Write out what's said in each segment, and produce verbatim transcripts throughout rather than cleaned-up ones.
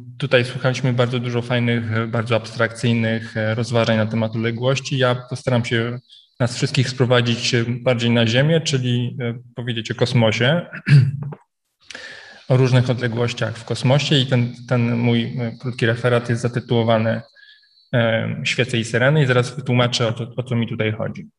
tutaj słuchaliśmy bardzo dużo fajnych, bardzo abstrakcyjnych rozważań na temat odległości. Ja postaram się nas wszystkich sprowadzić bardziej na Ziemię, czyli powiedzieć o kosmosie, o różnych odległościach w kosmosie i ten, ten mój krótki referat jest zatytułowany Świece i Syreny i zaraz wytłumaczę, o, to, o co mi tutaj chodzi.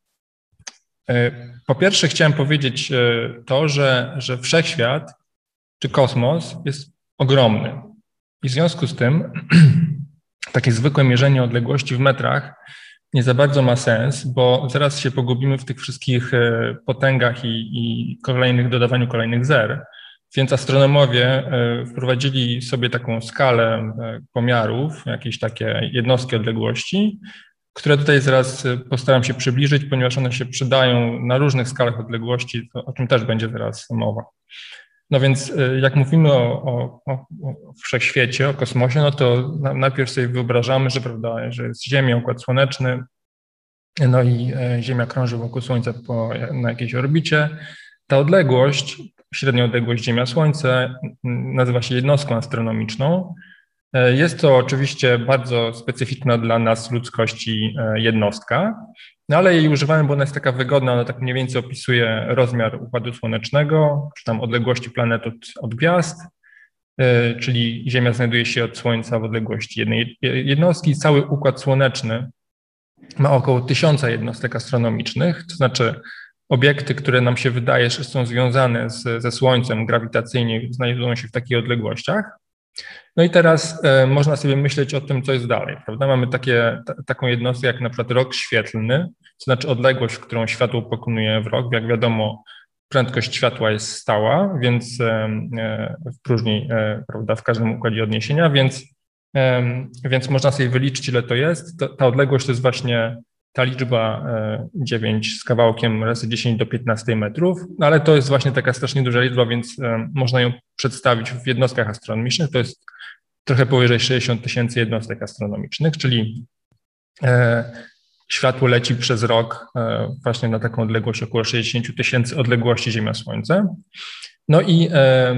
Po pierwsze chciałem powiedzieć to, że, że wszechświat czy kosmos jest ogromny i w związku z tym takie zwykłe mierzenie odległości w metrach nie za bardzo ma sens, bo zaraz się pogubimy w tych wszystkich potęgach i, i kolejnych dodawaniu kolejnych zer. Więc astronomowie wprowadzili sobie taką skalę pomiarów, jakieś takie jednostki odległości, które tutaj zaraz postaram się przybliżyć, ponieważ one się przydają na różnych skalach odległości, o czym też będzie zaraz mowa. No więc jak mówimy o, o, o wszechświecie, o kosmosie, no to najpierw sobie wyobrażamy, że, prawda, że jest Ziemia, Układ Słoneczny, no i Ziemia krąży wokół Słońca po, na jakiejś orbicie. Ta odległość, średnia odległość Ziemia-Słońce, nazywa się jednostką astronomiczną. Jest to oczywiście bardzo specyficzna dla nas, ludzkości, jednostka, no ale jej używamy, bo ona jest taka wygodna, ona tak mniej więcej opisuje rozmiar Układu Słonecznego, czy tam odległości planet od, od gwiazd, czyli Ziemia znajduje się od Słońca w odległości jednej jednostki. Cały Układ Słoneczny ma około tysiąca jednostek astronomicznych, to znaczy obiekty, które nam się wydaje, że są związane z, ze Słońcem grawitacyjnie, znajdują się w takich odległościach. No i teraz e, można sobie myśleć o tym, co jest dalej, prawda? Mamy takie, t, taką jednostkę jak na przykład rok świetlny, to znaczy odległość, którą światło pokonuje w rok. Jak wiadomo, prędkość światła jest stała, więc e, w próżni, e, prawda, w każdym układzie odniesienia, więc, e, więc można sobie wyliczyć, ile to jest. To, ta odległość to jest właśnie ta liczba dziewięć z kawałkiem razy dziesięć do piętnastu metrów, no ale to jest właśnie taka strasznie duża liczba, więc można ją przedstawić w jednostkach astronomicznych. To jest trochę powyżej sześćdziesiąt tysięcy jednostek astronomicznych, czyli światło leci przez rok właśnie na taką odległość około sześćdziesiąt tysięcy odległości Ziemia-Słońce. No i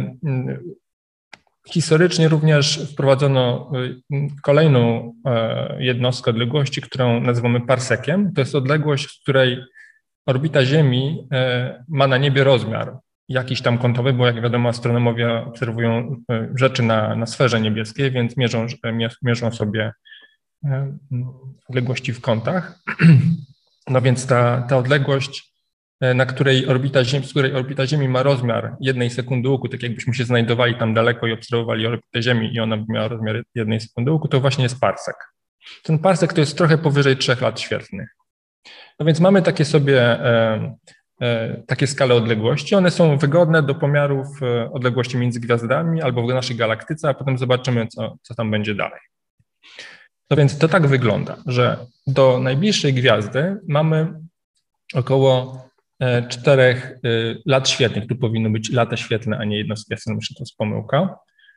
historycznie również wprowadzono kolejną jednostkę odległości, którą nazywamy parsekiem. To jest odległość, w której orbita Ziemi ma na niebie rozmiar jakiś tam kątowy, bo jak wiadomo astronomowie obserwują rzeczy na, na sferze niebieskiej, więc mierzą, mierzą sobie odległości w kątach. No więc ta, ta odległość, na której orbita Ziemi, z której orbita Ziemi ma rozmiar jednej sekundy łuku, tak jakbyśmy się znajdowali tam daleko i obserwowali orbitę Ziemi i ona by miała rozmiar jednej sekundy łuku, to właśnie jest parsek. Ten parsek to jest trochę powyżej trzech lat świetlnych. No więc mamy takie sobie e, e, takie skale odległości. One są wygodne do pomiarów odległości między gwiazdami albo w naszej galaktyce, a potem zobaczymy, co, co tam będzie dalej. No więc to tak wygląda, że do najbliższej gwiazdy mamy około czterech lat świetlnych. Tu powinno być lata świetlne, a nie jednostki astronomiczne, to jest pomyłka.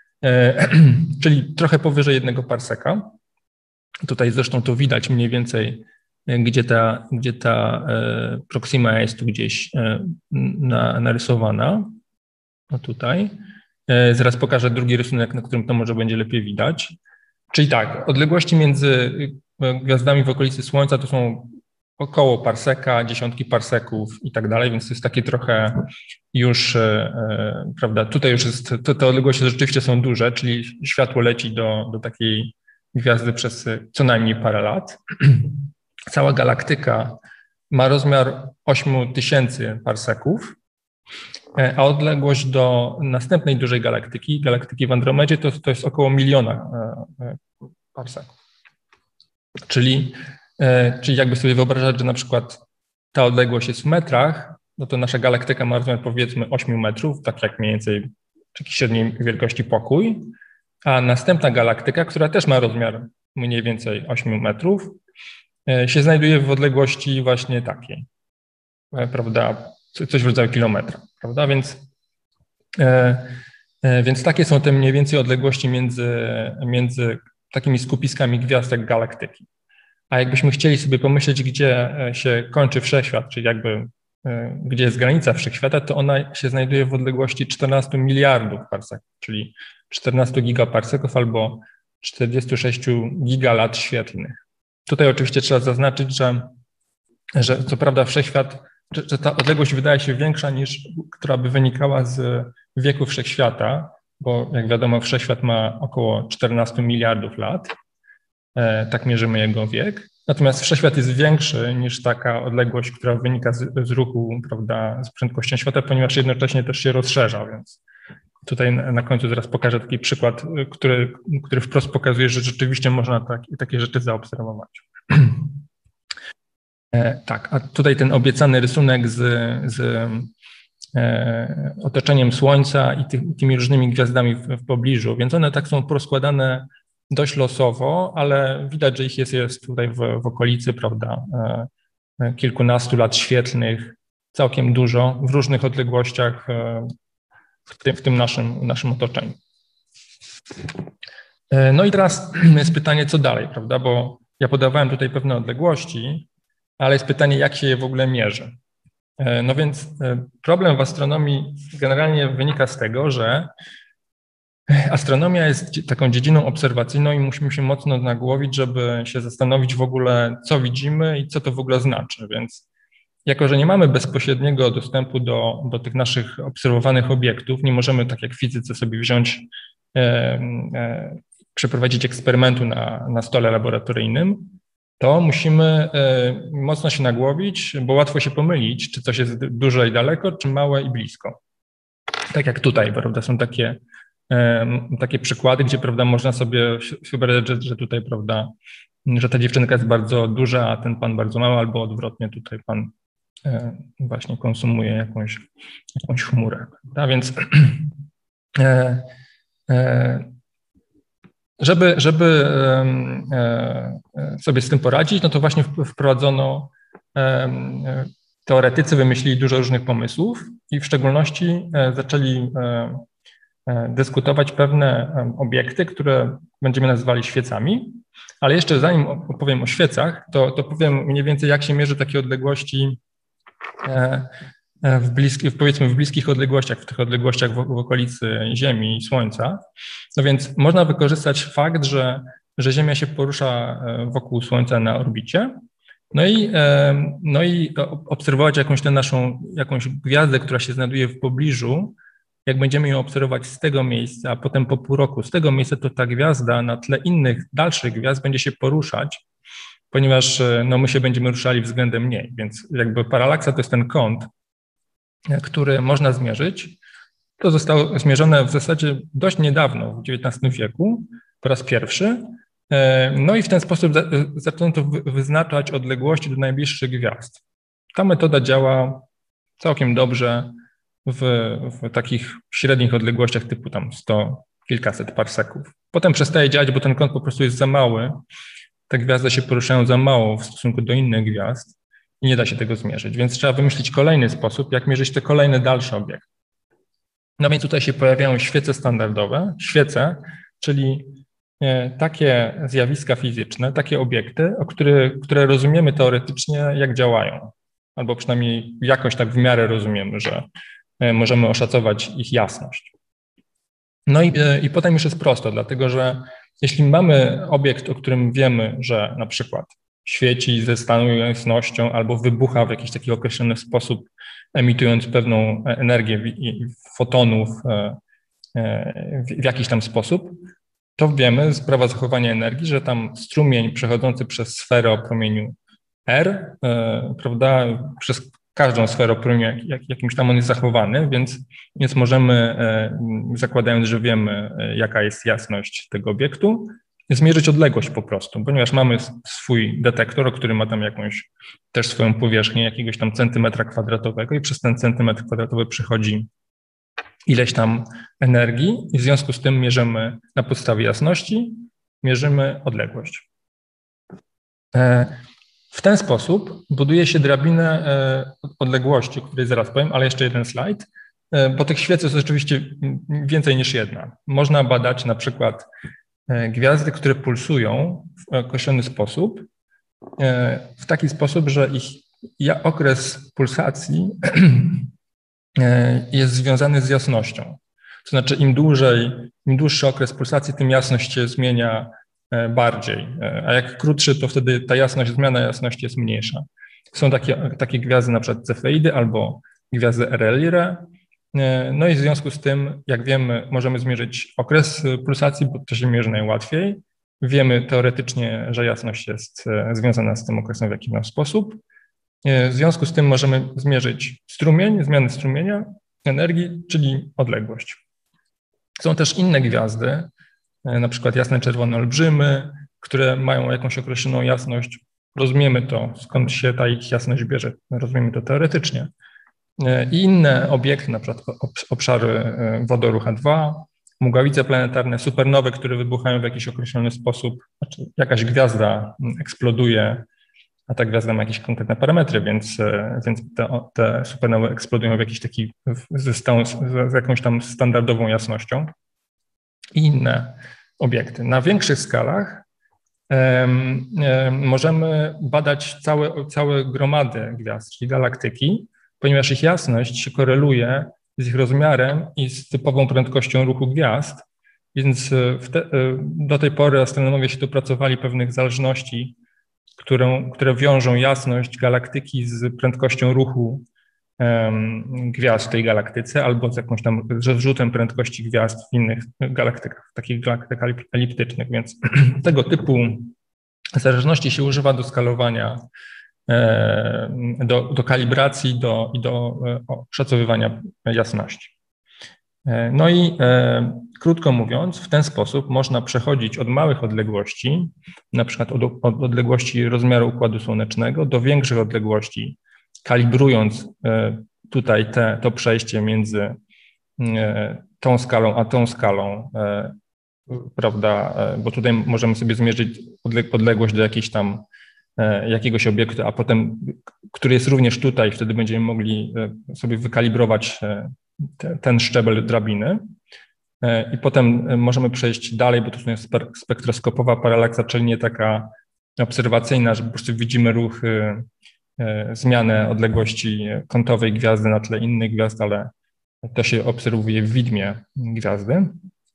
Czyli trochę powyżej jednego parseka. Tutaj zresztą to widać mniej więcej, gdzie ta, gdzie ta proxima jest tu gdzieś na, narysowana. No tutaj. Zaraz pokażę drugi rysunek, na którym to może będzie lepiej widać. Czyli tak, odległości między gwiazdami w okolicy Słońca to są około parseka, dziesiątki parseków i tak dalej, więc to jest takie trochę już, e, prawda, tutaj już jest, to, te odległości rzeczywiście są duże, czyli światło leci do, do takiej gwiazdy przez co najmniej parę lat. Cała galaktyka ma rozmiar ośmiu tysięcy parseków, a odległość do następnej dużej galaktyki, galaktyki w Andromedzie, to, to jest około miliona parseków. Czyli Czyli jakby sobie wyobrażać, że na przykład ta odległość jest w metrach, no to nasza galaktyka ma rozmiar powiedzmy ośmiu metrów, tak jak mniej więcej taki średniej wielkości pokój, a następna galaktyka, która też ma rozmiar mniej więcej ośmiu metrów, się znajduje w odległości właśnie takiej, prawda, coś w rodzaju kilometra, prawda, więc, więc takie są te mniej więcej odległości między, między takimi skupiskami gwiazdek galaktyki. A jakbyśmy chcieli sobie pomyśleć, gdzie się kończy wszechświat, czyli jakby gdzie jest granica wszechświata, to ona się znajduje w odległości czternastu miliardów parseków, czyli czternastu gigaparseków albo czterdziestu sześciu gigalat świetlnych. Tutaj oczywiście trzeba zaznaczyć, że, że co prawda wszechświat, że, że ta odległość wydaje się większa niż, która by wynikała z wieku wszechświata, bo jak wiadomo wszechświat ma około czternastu miliardów lat, e, tak mierzymy jego wiek. Natomiast wszechświat jest większy niż taka odległość, która wynika z, z ruchu, prawda, z prędkością światła, ponieważ jednocześnie też się rozszerza, więc tutaj na, na końcu zaraz pokażę taki przykład, który, który wprost pokazuje, że rzeczywiście można tak, takie rzeczy zaobserwować. E, tak, a tutaj ten obiecany rysunek z, z e, otoczeniem Słońca i ty, tymi różnymi gwiazdami w, w pobliżu, więc one tak są porozkładane dość losowo, ale widać, że ich jest, jest tutaj w, w okolicy, prawda, e, kilkunastu lat świetlnych, całkiem dużo, w różnych odległościach e, w tym, w tym naszym, naszym otoczeniu. E, no i teraz jest pytanie, co dalej, prawda, bo ja podawałem tutaj pewne odległości, ale jest pytanie, jak się je w ogóle mierzy. E, no więc e, problem w astronomii generalnie wynika z tego, że astronomia jest taką dziedziną obserwacyjną i musimy się mocno nagłowić, żeby się zastanowić w ogóle, co widzimy i co to w ogóle znaczy. Więc jako, że nie mamy bezpośredniego dostępu do, do tych naszych obserwowanych obiektów, nie możemy, tak jak w fizyce, sobie wziąć, e, e, przeprowadzić eksperymentu na, na stole laboratoryjnym, to musimy e, mocno się nagłowić, bo łatwo się pomylić, czy coś jest duże i daleko, czy małe i blisko. Tak jak tutaj, prawda, są takie takie przykłady, gdzie, prawda, można sobie wyobrazić, że, że tutaj, prawda, że ta dziewczynka jest bardzo duża, a ten pan bardzo mały, albo odwrotnie, tutaj pan e, właśnie konsumuje jakąś, jakąś chmurę. Prawda? Więc e, e, żeby, żeby e, sobie z tym poradzić, no to właśnie wprowadzono, e, teoretycy wymyślili dużo różnych pomysłów i w szczególności e, zaczęli e, dyskutować pewne obiekty, które będziemy nazywali świecami, ale jeszcze zanim opowiem o świecach, to, to powiem mniej więcej, jak się mierzy takie odległości w bliskich, powiedzmy w bliskich odległościach, w tych odległościach w, w okolicy Ziemi i Słońca. No więc można wykorzystać fakt, że, że Ziemia się porusza wokół Słońca na orbicie, no i, no i obserwować jakąś tę naszą, jakąś gwiazdę, która się znajduje w pobliżu. Jak będziemy ją obserwować z tego miejsca, a potem po pół roku z tego miejsca, to ta gwiazda na tle innych, dalszych gwiazd będzie się poruszać, ponieważ no, my się będziemy ruszali względem niej. Więc jakby paralaksa to jest ten kąt, który można zmierzyć. To zostało zmierzone w zasadzie dość niedawno, w dziewiętnastym wieku, po raz pierwszy. No i w ten sposób zaczęto wyznaczać odległości do najbliższych gwiazd. Ta metoda działa całkiem dobrze w, w takich średnich odległościach typu tam sto, kilkaset parseków. Potem przestaje działać, bo ten kąt po prostu jest za mały. Te gwiazdy się poruszają za mało w stosunku do innych gwiazd i nie da się tego zmierzyć, więc trzeba wymyślić kolejny sposób, jak mierzyć te kolejne dalsze obiekty. No więc tutaj się pojawiają świece standardowe, świece, czyli takie zjawiska fizyczne, takie obiekty, o które, które rozumiemy teoretycznie, jak działają, albo przynajmniej jakoś tak w miarę rozumiemy, że możemy oszacować ich jasność. No i, i potem już jest prosto, dlatego że jeśli mamy obiekt, o którym wiemy, że na przykład świeci ze stałą jasnością albo wybucha w jakiś taki określony sposób, emitując pewną energię fotonów w jakiś tam sposób, to wiemy z prawa zachowania energii, że tam strumień przechodzący przez sferę o promieniu R, prawda, przez każdą sferę o promieniu jak, jakimś tam on jest zachowany, więc, więc możemy, zakładając, że wiemy, jaka jest jasność tego obiektu, zmierzyć odległość po prostu, ponieważ mamy swój detektor, który ma tam jakąś też swoją powierzchnię jakiegoś tam centymetra kwadratowego i przez ten centymetr kwadratowy przychodzi ileś tam energii i w związku z tym mierzymy na podstawie jasności, mierzymy odległość. W ten sposób buduje się drabinę odległości, o której zaraz powiem, ale jeszcze jeden slajd, bo tych świec jest oczywiście więcej niż jedna. Można badać na przykład gwiazdy, które pulsują w określony sposób, w taki sposób, że ich ja, okres pulsacji jest związany z jasnością. To znaczy im dłużej, im dłuższy okres pulsacji, tym jasność się zmienia bardziej, a jak krótszy, to wtedy ta jasność, zmiana jasności jest mniejsza. Są takie, takie gwiazdy, na przykład Cefeidy albo gwiazdy R'Lyrae. No i w związku z tym, jak wiemy, możemy zmierzyć okres pulsacji, bo to się mierzy najłatwiej. Wiemy teoretycznie, że jasność jest związana z tym okresem w jakiś sposób. W związku z tym możemy zmierzyć strumień, zmianę strumienia energii, czyli odległość. Są też inne gwiazdy, na przykład jasne czerwone olbrzymy, które mają jakąś określoną jasność. Rozumiemy to, skąd się ta ich jasność bierze. Rozumiemy to teoretycznie. I inne obiekty, na przykład obszary wodoru H dwa, mgławice planetarne, supernowe, które wybuchają w jakiś określony sposób, znaczy jakaś gwiazda eksploduje, a ta gwiazda ma jakieś konkretne parametry, więc, więc te, te supernowe eksplodują w jakiś taki, z, stałą, z jakąś tam standardową jasnością. I inne obiekty. Na większych skalach um, um, możemy badać całe, całe gromady gwiazd, czyli galaktyki, ponieważ ich jasność się koreluje z ich rozmiarem i z typową prędkością ruchu gwiazd, więc w te, do tej pory astronomowie się dopracowali pewnych zależności, którą, które wiążą jasność galaktyki z prędkością ruchu um, gwiazd w tej galaktyce albo z jakąś tam zrzutem prędkości gwiazd w innych galaktykach, w takich galaktykach eliptycznych, więc tego typu zależności się używa do skalowania, do, do kalibracji do, i do oszacowywania jasności. No i e, krótko mówiąc, w ten sposób można przechodzić od małych odległości, na przykład od, od odległości rozmiaru Układu Słonecznego do większych odległości, kalibrując e, tutaj te, to przejście między e, tą skalą a tą skalą, e, prawda, e, bo tutaj możemy sobie zmierzyć odległość do jakiejś tam jakiegoś obiektu, a potem, który jest również tutaj, wtedy będziemy mogli sobie wykalibrować te, ten szczebel drabiny i potem możemy przejść dalej, bo to jest spektroskopowa paralaksa, czyli nie taka obserwacyjna, że po prostu widzimy ruchy, zmianę odległości kątowej gwiazdy na tle innych gwiazd, ale to się obserwuje w widmie gwiazdy.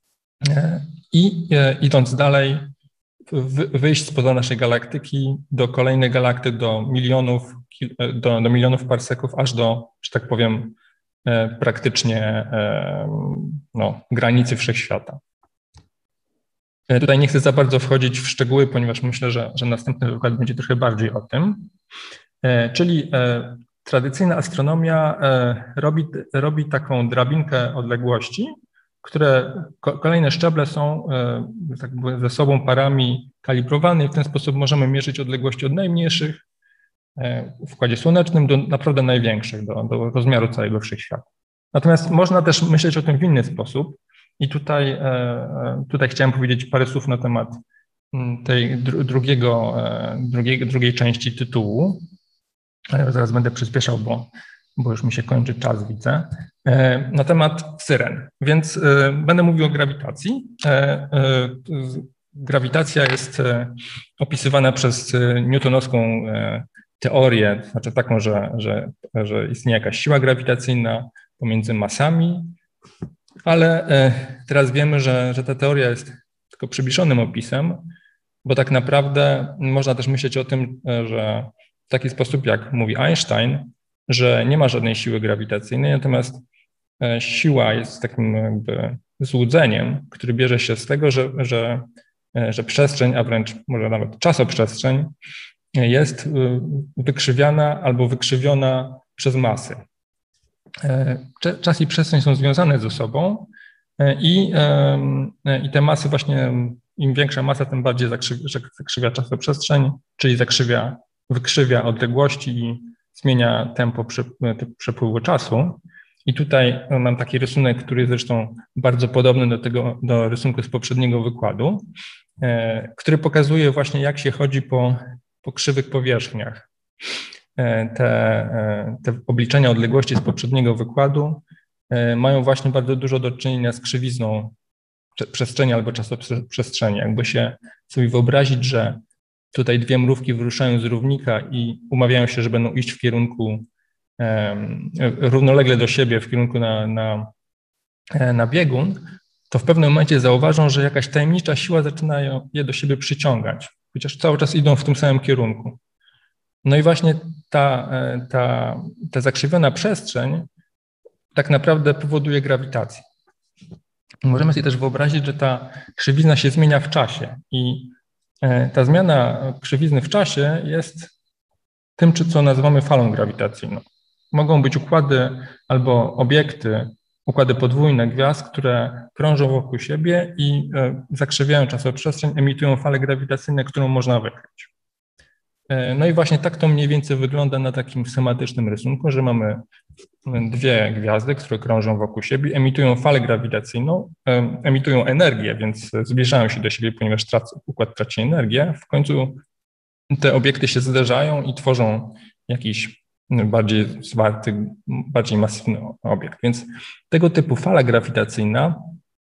I idąc dalej, wyjść spoza naszej galaktyki do kolejnej galaktyki, do milionów, do, do milionów parseków, aż do, że tak powiem, praktycznie no, granicy wszechświata. Tutaj nie chcę za bardzo wchodzić w szczegóły, ponieważ myślę, że, że następny wykład będzie trochę bardziej o tym. Czyli tradycyjna astronomia robi, robi taką drabinkę odległości, które kolejne szczeble są tak jakby ze sobą parami kalibrowane i w ten sposób możemy mierzyć odległości od najmniejszych w Układzie Słonecznym do naprawdę największych, do, do rozmiaru całego wszechświata. Natomiast można też myśleć o tym w inny sposób i tutaj, tutaj chciałem powiedzieć parę słów na temat tej drugiego, drugiej, drugiej części tytułu. Zaraz będę przyspieszał, bo bo już mi się kończy czas, widzę, na temat syren. Więc będę mówił o grawitacji. Grawitacja jest opisywana przez newtonowską teorię, znaczy taką, że, że, że istnieje jakaś siła grawitacyjna pomiędzy masami, ale teraz wiemy, że, że ta teoria jest tylko przybliżonym opisem, bo tak naprawdę można też myśleć o tym, że w taki sposób, jak mówi Einstein, że nie ma żadnej siły grawitacyjnej, natomiast siła jest takim jakby złudzeniem, który bierze się z tego, że, że, że przestrzeń, a wręcz może nawet czasoprzestrzeń jest wykrzywiana albo wykrzywiona przez masy. Czas i przestrzeń są związane ze sobą i, i te masy właśnie, im większa masa, tym bardziej zakrzywia, zakrzywia czasoprzestrzeń, czyli zakrzywia, wykrzywia odległości i zmienia tempo przepływu czasu. I tutaj mam taki rysunek, który jest zresztą bardzo podobny do tego, do rysunku z poprzedniego wykładu, który pokazuje właśnie, jak się chodzi po, po krzywych powierzchniach. Te, te obliczenia odległości z poprzedniego wykładu mają właśnie bardzo dużo do czynienia z krzywizną przestrzeni albo czasoprzestrzeni. Jakby się sobie wyobrazić, że tutaj dwie mrówki wyruszają z równika i umawiają się, że będą iść w kierunku równolegle do siebie, w kierunku na, na, na biegun, to w pewnym momencie zauważą, że jakaś tajemnicza siła zaczyna je do siebie przyciągać, chociaż cały czas idą w tym samym kierunku. No i właśnie ta, ta, ta zakrzywiona przestrzeń tak naprawdę powoduje grawitację. Możemy sobie też wyobrazić, że ta krzywizna się zmienia w czasie i ta zmiana krzywizny w czasie jest tym, co nazywamy falą grawitacyjną. Mogą być układy albo obiekty, układy podwójne gwiazd, które krążą wokół siebie i zakrzywiają czasoprzestrzeń, emitują fale grawitacyjne, którą można wykryć. No i właśnie tak to mniej więcej wygląda na takim schematycznym rysunku, że mamy dwie gwiazdy, które krążą wokół siebie, emitują falę grawitacyjną, emitują energię, więc zbliżają się do siebie, ponieważ tracą, układ traci energię. W końcu te obiekty się zderzają i tworzą jakiś bardziej zwarty, bardziej masywny obiekt. Więc tego typu fala grawitacyjna,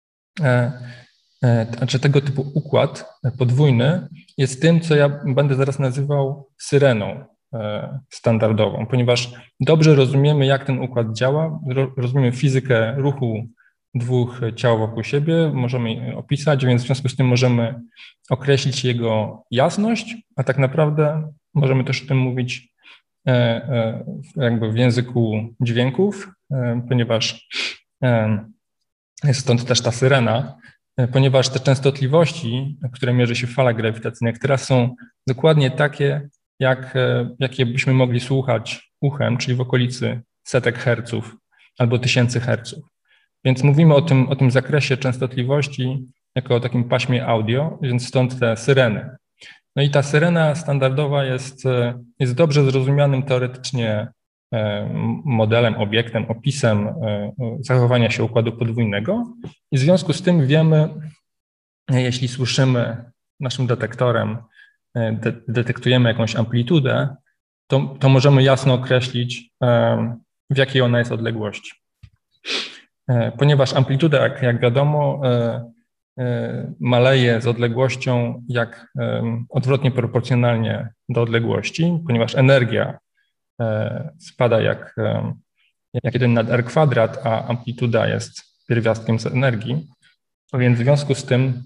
znaczy tego typu układ podwójny jest tym, co ja będę zaraz nazywał syreną standardową, ponieważ dobrze rozumiemy, jak ten układ działa, rozumiemy fizykę ruchu dwóch ciał wokół siebie, możemy je opisać, więc w związku z tym możemy określić jego jasność, a tak naprawdę możemy też o tym mówić jakby w języku dźwięków, ponieważ stąd też ta syrena, ponieważ te częstotliwości, które mierzy się w falach grawitacyjnych, teraz są dokładnie takie, jak, jakie byśmy mogli słuchać uchem, czyli w okolicy setek herców albo tysięcy herców. Więc mówimy o tym, o tym zakresie częstotliwości jako o takim paśmie audio, więc stąd te syreny. No i ta syrena standardowa jest, jest dobrze zrozumianym teoretycznie modelem, obiektem, opisem zachowania się układu podwójnego i w związku z tym wiemy, jeśli słyszymy naszym detektorem, de detektujemy jakąś amplitudę, to, to możemy jasno określić, w jakiej ona jest odległości. Ponieważ amplituda, jak, jak wiadomo, maleje z odległością jak odwrotnie proporcjonalnie do odległości, ponieważ energia spada jak, jak jeden nad r kwadrat, a amplituda jest pierwiastkiem z energii. Więc w związku z tym,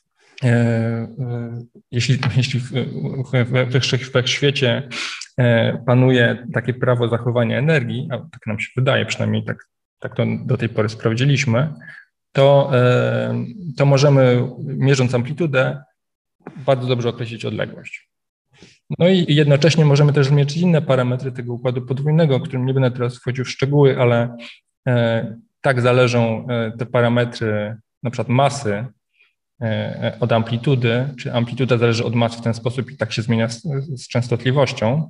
jeśli, jeśli w, w, w świecie panuje takie prawo zachowania energii, a tak nam się wydaje, przynajmniej tak, tak to do tej pory sprawdziliśmy, to, to możemy, mierząc amplitudę, bardzo dobrze określić odległość. No i jednocześnie możemy też zmierzyć inne parametry tego układu podwójnego, o którym nie będę teraz wchodził w szczegóły, ale tak zależą te parametry na przykład masy od amplitudy, czy amplituda zależy od masy w ten sposób i tak się zmienia z, z częstotliwością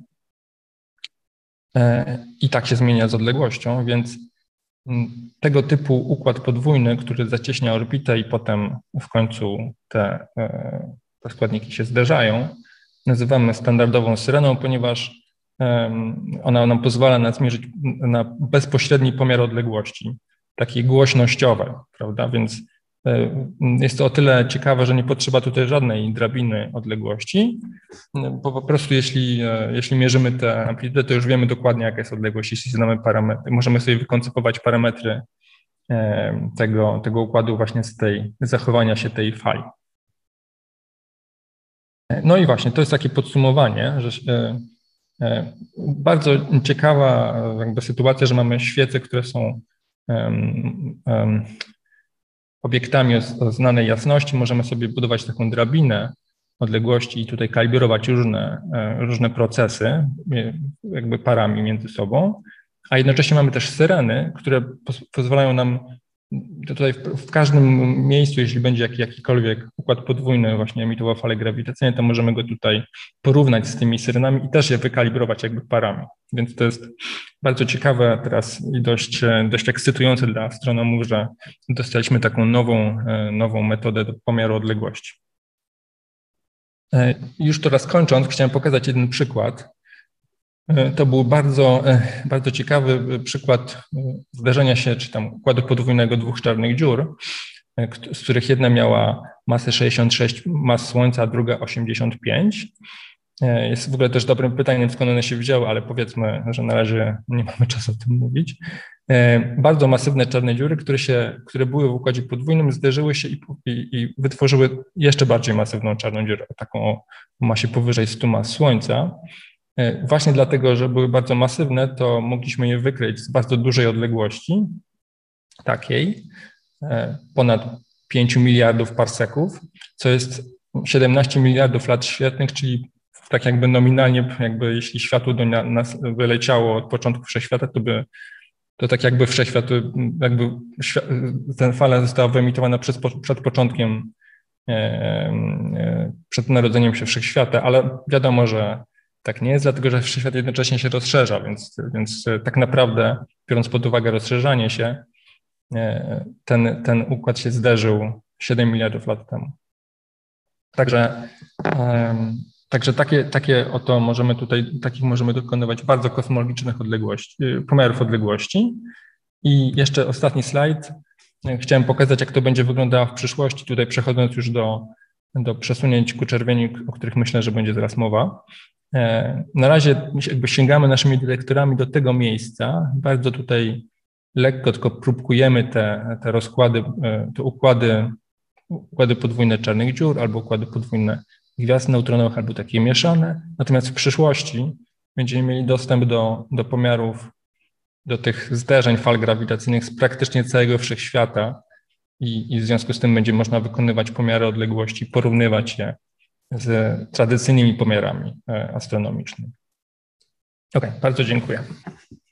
i tak się zmienia z odległością, więc tego typu układ podwójny, który zacieśnia orbitę i potem w końcu te, te składniki się zderzają, nazywamy standardową syreną, ponieważ ona nam pozwala na zmierzyć na bezpośredni pomiar odległości, taki głośnościowy, prawda, więc jest to o tyle ciekawe, że nie potrzeba tutaj żadnej drabiny odległości, bo po prostu jeśli, jeśli mierzymy tę amplitudę, to już wiemy dokładnie, jaka jest odległość, jeśli znamy parametry. Możemy sobie wykoncypować parametry tego, tego układu właśnie z tej zachowania się tej fali. No i właśnie, to jest takie podsumowanie, że bardzo ciekawa jakby sytuacja, że mamy świece, które są um, um, obiektami o znanej jasności, możemy sobie budować taką drabinę odległości i tutaj kalibrować różne, różne procesy, jakby parami między sobą, a jednocześnie mamy też syreny, które pozwalają nam tutaj w każdym miejscu, jeśli będzie jakikolwiek układ podwójny właśnie emitował fale grawitacyjne, to możemy go tutaj porównać z tymi syrenami i też je wykalibrować jakby parami. Więc to jest bardzo ciekawe teraz i dość, dość ekscytujące dla astronomów, że dostaliśmy taką nową, nową metodę do pomiaru odległości. Już teraz kończąc, chciałem pokazać jeden przykład. To był bardzo, bardzo ciekawy przykład zdarzenia się, czy tam układu podwójnego dwóch czarnych dziur. z których jedna miała masę sześćdziesiąt sześć mas Słońca, a druga osiemdziesiąt pięć. Jest w ogóle też dobrym pytaniem, skąd one się wzięły, ale powiedzmy, że na razie nie mamy czasu o tym mówić. Bardzo masywne czarne dziury, które, się, które były w układzie podwójnym, zderzyły się i, i, i wytworzyły jeszcze bardziej masywną czarną dziurę, taką o masie powyżej stu mas Słońca. Właśnie dlatego, że były bardzo masywne, to mogliśmy je wykryć z bardzo dużej odległości, takiej, ponad pięć miliardów parseków, co jest siedemnaście miliardów lat świetlnych, czyli tak jakby nominalnie, jakby jeśli światło do nas wyleciało od początku wszechświata, to by to tak jakby wszechświat, jakby ta fala została wyemitowana przed, przed początkiem, przed narodzeniem się wszechświata, ale wiadomo, że tak nie jest, dlatego że wszechświat jednocześnie się rozszerza, więc, więc tak naprawdę, biorąc pod uwagę rozszerzanie się, ten, ten układ się zderzył siedem miliardów lat temu. Także, także takie, takie oto możemy tutaj, takich możemy dokonywać bardzo kosmologicznych odległości, pomiarów odległości. I jeszcze ostatni slajd. Chciałem pokazać, jak to będzie wyglądało w przyszłości, tutaj przechodząc już do, do przesunięć ku czerwieni, o których myślę, że będzie teraz mowa. Na razie jakby sięgamy naszymi detektorami do tego miejsca. Bardzo tutaj lekko tylko próbkujemy te, te rozkłady, te układy, układy podwójne czarnych dziur albo układy podwójne gwiazd neutronowych albo takie mieszane. Natomiast w przyszłości będziemy mieli dostęp do, do pomiarów, do tych zderzeń fal grawitacyjnych z praktycznie całego wszechświata i, i w związku z tym będzie można wykonywać pomiary odległości, porównywać je z tradycyjnymi pomiarami astronomicznymi. Ok, bardzo dziękuję.